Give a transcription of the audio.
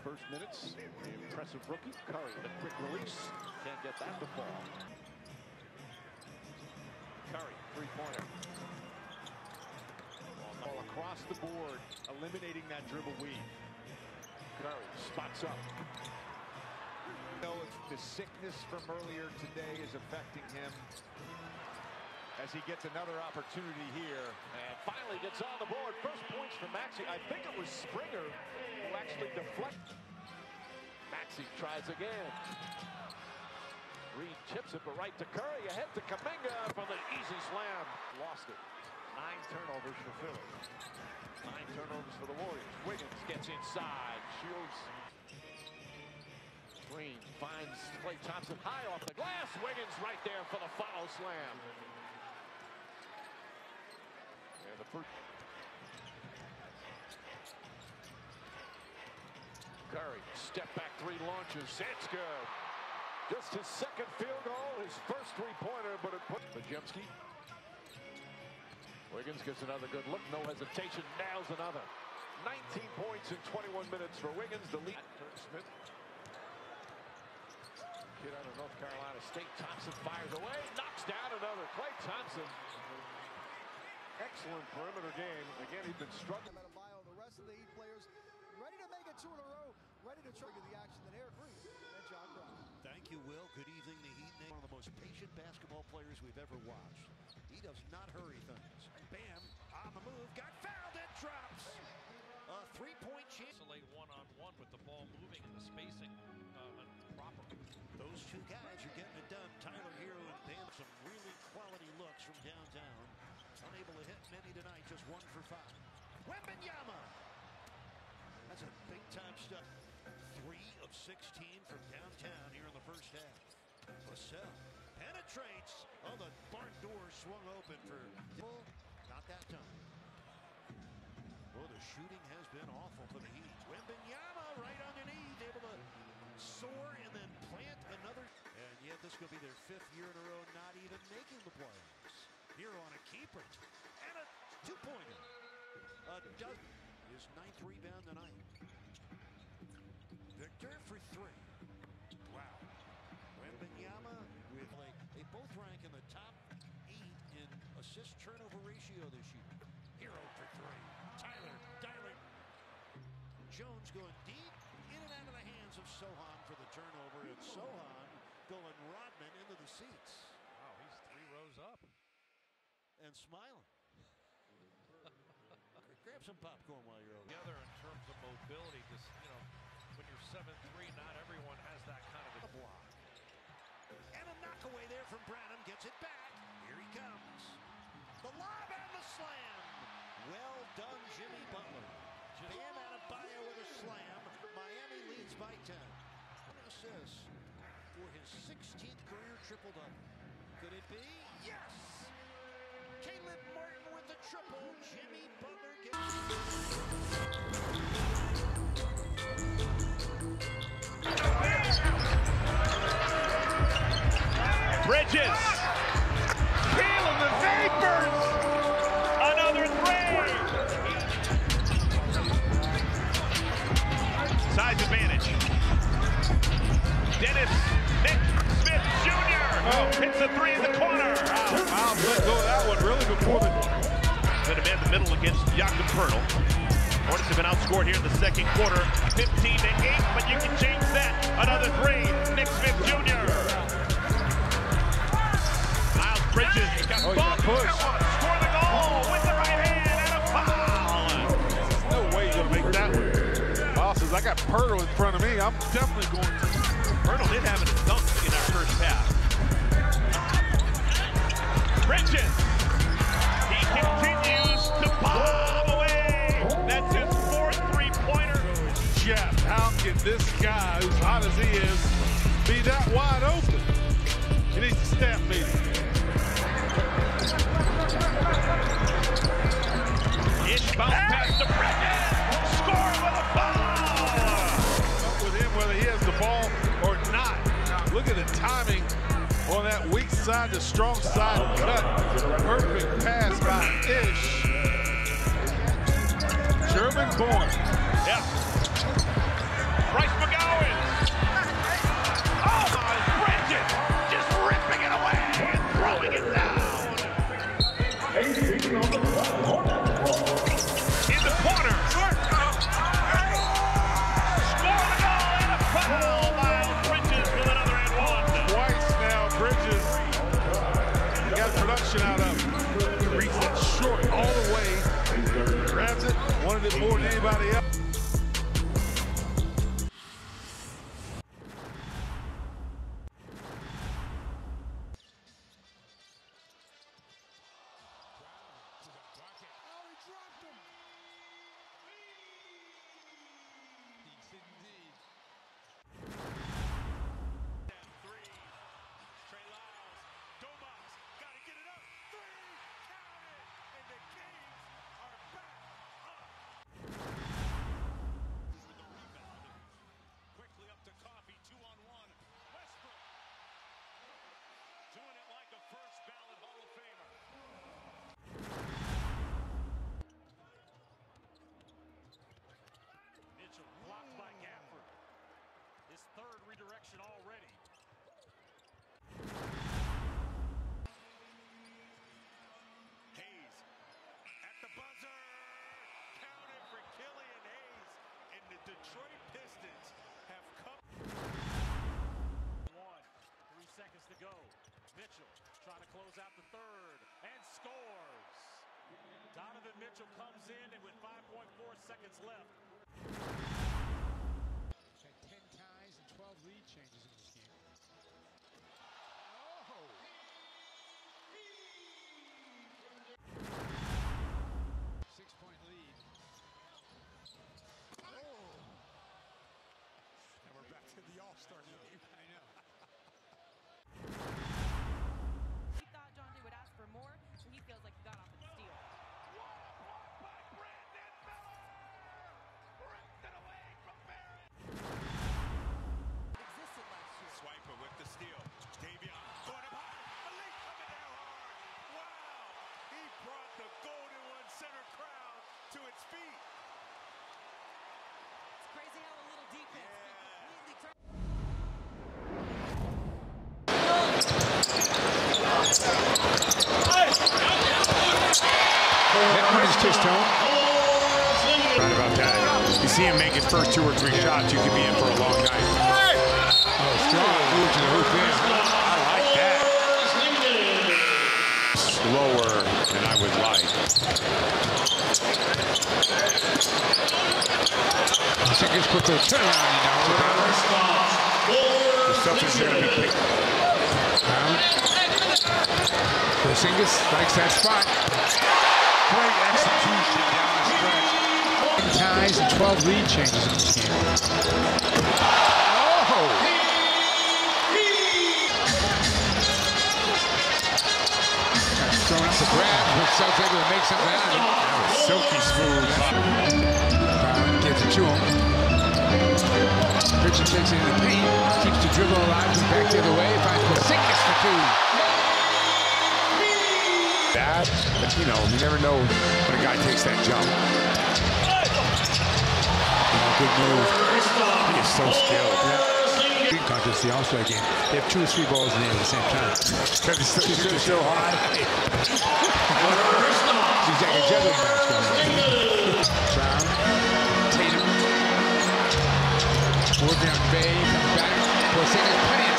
first minutes. The impressive rookie, Curry, the quick release. Can't get that to fall. Curry, three-pointer. All across the board, eliminating that dribble weave. Curry spots up. Know if the sickness from earlier today is affecting him as he gets another opportunity here. And finally gets on the board. First points for Maxey. I think it was Springer who actually deflected. Maxey tries again. Reed chips it, but right to Curry. Ahead to Kuminga for the easy slam. Lost it. 9 turnovers for Philly. 9 turnovers for the Warriors. Wiggins gets inside. Shields. Green finds Klay Thompson high off the glass. Wiggins right there for the follow slam. And the first. Curry, step back three launches. It's good. Just his second field goal, his first three-pointer, but it put Podziemski. Wiggins gets another good look, no hesitation, nails another. 19 points in 21 minutes for Wiggins, the lead. Smith. Kid out of North Carolina State. Thompson fires away, knocks down another. Klay Thompson. Excellent perimeter game. Again, he's been struggling. The rest of the Heat players ready to make it 2 in a row, ready to trigger the action that Eric Reed and John Brown. Thank you, Will. Good evening. The Heat, one of the most patient basketball players we've ever watched. He does not hurry things. Bam, on the move, got fouled, and drops. A three-point chance. Isolate one-on-one with the ball moving and the spacing proper. Those two guys are getting it done. Tyler Hero and Bam, some really quality looks from downtown. Unable to hit many tonight, just 1 for 5. Wembanyama. That's a big-time stuff. 3 of 16 from downtown here in the first half. Vassell penetrates. Oh, the barn door swung open for Dibble. Not that time. Well, the shooting has been awful for the Heat. Wembanyama right underneath, able to soar and then plant another. And yet this could be their 5th year in a row not even making the playoffs. Here on a keeper. And a 2-pointer. His 9th rebound tonight. Victor for 3. Wow. Wembanyama with they both rank in the top 8 in assist turnover ratio this year. Hero for 3. Tyler dialing. Jones going deep, in and out of the hands of Sohan for the turnover, and Sohan going Rodman into the seats. Wow, he's 3 rows up. And smiling. Grab some popcorn while you're over. Together in terms of mobility, just, when you're 7'3", not everyone has that kind of a block. And a knockaway there from Branham, gets it back. Here he comes. The lob and the slam. Well done, Jimmy Butler. Bam Adebayo with a slam. Miami leads by 10. An assist for his 16th career triple-double. Could it be? Yes! Caleb Martin with the triple. Jimmy Butler gets Bridges, feeling the vapors, another 3. Size advantage. Dennis Nick Smith Jr. hits a 3 in the corner. Miles let go of that one really before the... Going to man the middle against Jakob Poeltl. Hornets have been outscored here in the second quarter, 15-8, but you can change that. Another 3, Nick Smith Jr. Bridges got bumped. Score the goal with the right hand and a foul. There's no way you're going to make that one. Miles says, I got Poeltl in front of me. I'm definitely going to. Poeltl did have a dunk in our first half. Bridges. He continues to bomb away. That's his 4th three-pointer. Jeff, how can this guy, who's hot as he is, be that wide open? He needs a staff meeting. Ish bounce pass to Bridges. Score with a foul. Up with him whether he has the ball or not. Look at the timing on that weak side to strong side cut. Perfect pass by Ish. German born. Yeah. Right it more than anybody else. Third redirection already. Hayes at the buzzer. Counted for Killian Hayes. And the Detroit Pistons have come. 3 seconds to go. Mitchell trying to close out the third and scores. Donovan Mitchell comes in and with 5.4 seconds left. 10 ties and 12 lead changes in this game. Oh! 6-point lead. Oh! And we're back to the All-Star game. I know. He thought John Day would ask for more, and he feels like he got off at the steal. Swiper with the steal. Davion going up high. Malik coming down hard. Wow! He brought the Golden One Center crowd to its feet. It's crazy how a little defense can completely turn. Right about that. You see him make his first 2 or 3 shots, you could be in for a long night. Oh, strong move to the hoop there. I like that. Slower than I would like. Porzingis put the turnaround and knocks it down. The Celtics are going to be picked. Porzingis likes that spot. Great execution down the stretch. 10 ties and 12 lead changes in this game. Oh! Throwing up the grab, but Celtics able to make something out of it. That was silky smooth. Brown gives it to him. Richard takes it in the paint, keeps the dribble alive, goes back the other way, finds Porzingis for 2. Bad, but you know, you never know when a guy takes that jump. Good move. He is so skilled. Green contest, the All-Star game. They have 2 or 3 balls in the air at the same time. Because it's so high. He's like a juggling match going on. Brown, Tatum, 4 down Bay, comes back. Porzingis, plenty of